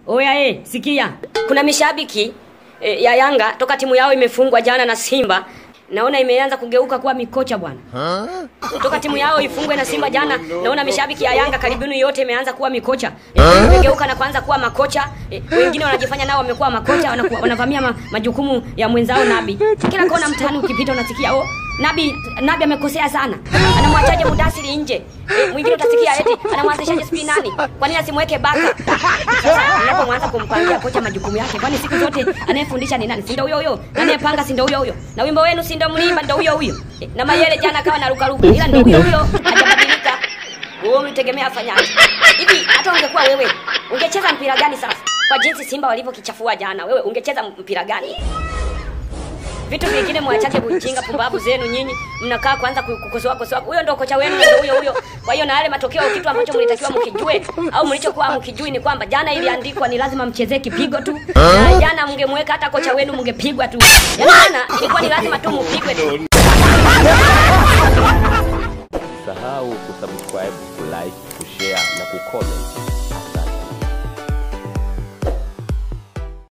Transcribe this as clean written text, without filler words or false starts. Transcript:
Oya sikia. Kuna mishabiki ya Yanga toka timu yao imefungwa jana na Simba. Naona imeanza kugeuka kuwa mikocha bwana. Toka timu yao ifungwe na Simba jana, naona mishabiki ya Yanga karibuni yote imeanza kuwa mikocha. Imegeuka na kuanza kuwa makocha. Wengine wanajifanya nao wamekuwa makocha, wanavamia majukumu ya mwenzao Nabi. Kila kona mtaani ukipita unasikia Nabi amekosea sana. Anamwachaje Mudasiri nje? Mwingine utasikia eti anamwanzishaje sipi nani? Kwa nini asimweke Baka? Sasa unapomwanza kumpangia kocha majukumu yake, kwani siku zote anayefundisha ni nani? Si ndio huyo? Anayepanga si ndio huyo? Na wimbo wenu si ndio mlimba ndio huyo? Na Mayele jana akawa na ruka. Ila ndio huyo hajabadilika. Wewe unitegemea afanyaje? Hivi hata ungekuwa wewe, ungecheza mpira gani sasa? Kwa jinsi Simba walivyokichafua jana, wewe ungecheza mpira gani? Vitu vingine mwachache kujinga pumbavu zenu nyinyi, mnakaa kwanza kukosoa. Huyo ndio kocha wenu ndio huyo. Kwa hiyo na yale matokeo kitu ambacho mlitakiwa mkijue au mlichokuwa mkijui ni kwamba jana iliandikwa ni lazima mchezee kipigo tu. Na jana mngemweka hata kocha wenu mngepigwa tu. Jana ilikuwa ni lazima tu mpigwe tu. Usisahau kusubscribe, kulike, kushare na kucomment.